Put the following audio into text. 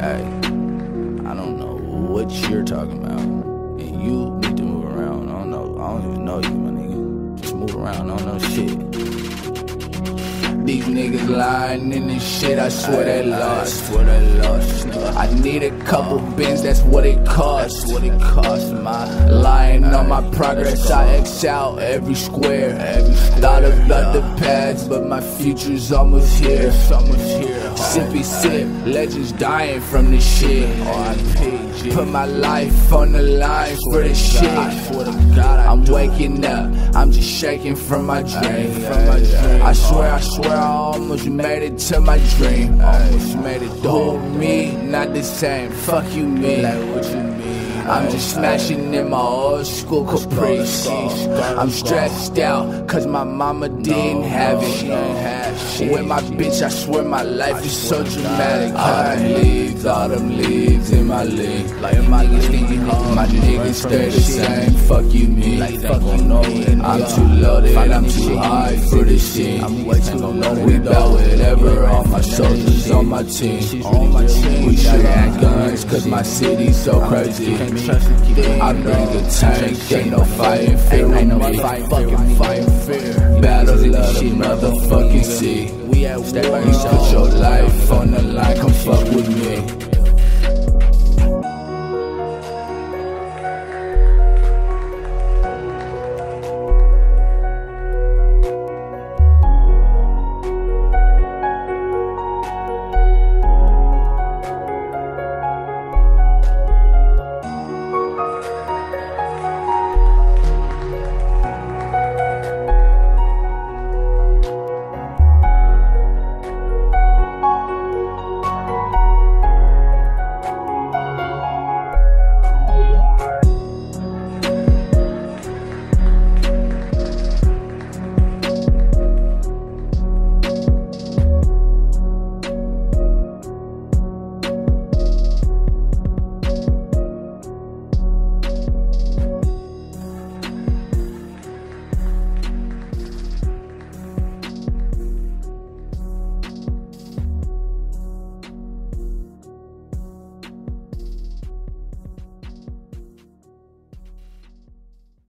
Hey, I don't know what you're talking about, and you need to move around. I don't even know you, my nigga. Just move around, I don't know shit. These niggas lying in this shit, I swear they lost. I need a couple bins, that's what it costs. Lying on my progress, I X out every square. Thought of other paths, but my future's almost here. Sippy sip, legends dying from this shit. Put my life on the line for this shit. I'm waking up, I'm just shaking from my dream. I swear I almost made it to my dream. Who me, not the same. Fuck you, me. I'm just smashing in my old school Caprice. I'm stressed out, cause my mama didn't have it. With my bitch, I swear my life is so dramatic. Autumn leaves in my league. My niggas stay the same. Fuck you, me. I'm too loaded, I'm too high for this shit. We bout whatever, all my soldiers on my team. We shoot at guns, cause my city's so crazy. I bring a tank, ain't no fighting fear. Battle of the motherfucking sea. Put your life on the line, come fuck with me.